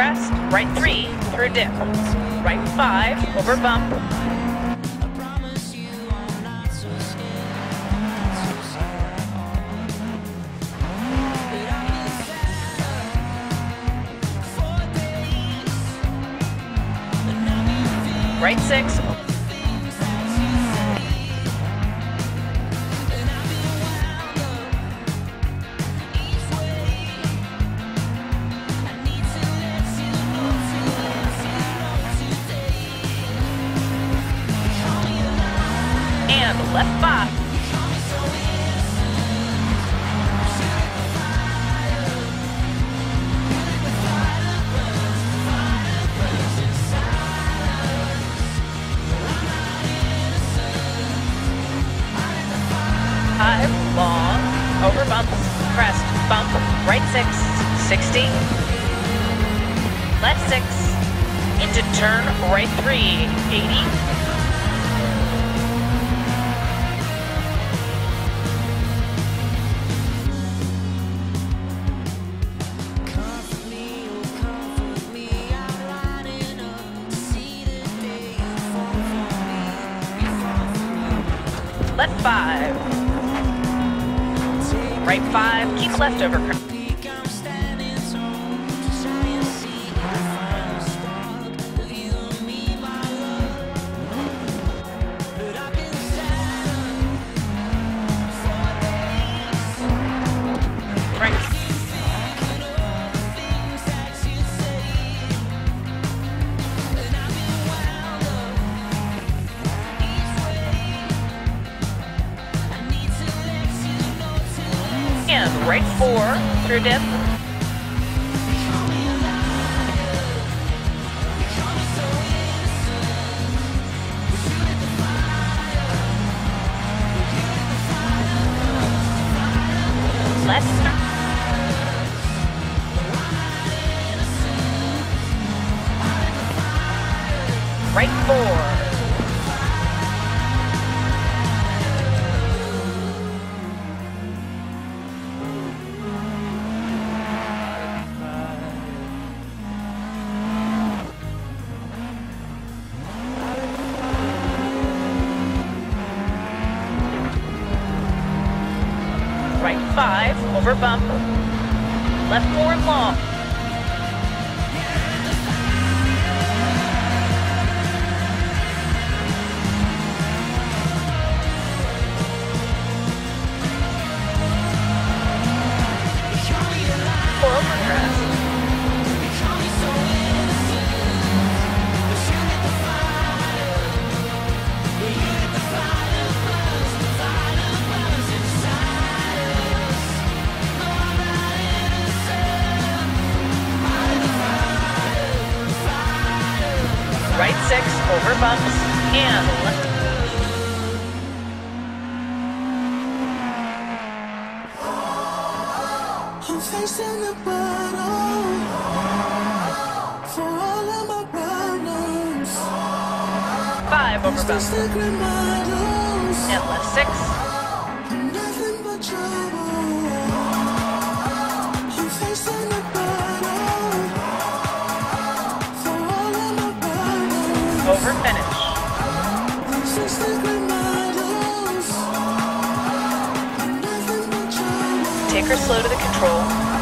crest, right 3 through dip, right 5 over bump, right 6, and left 5. Long, over bumps, crest, bump, right 6, 60, left 6, into turn, right 3, 80, left 5. Right 5, keep left over crest. Right. And right 4 through dip. Left. Right 4. Right 5 over bump, left 4 long. Over crest. Right 6 over bumps and left. I'm facing the bottom for all of my problems. 5 over bumps And and left 6. nothing but trouble. I'm facing the bottom for all of my problems. Over finish. Take her slow to the control.